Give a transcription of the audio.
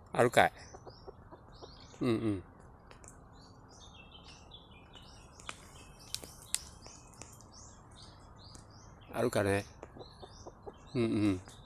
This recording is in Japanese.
あるかい。うんうん。あるかね。うんうん。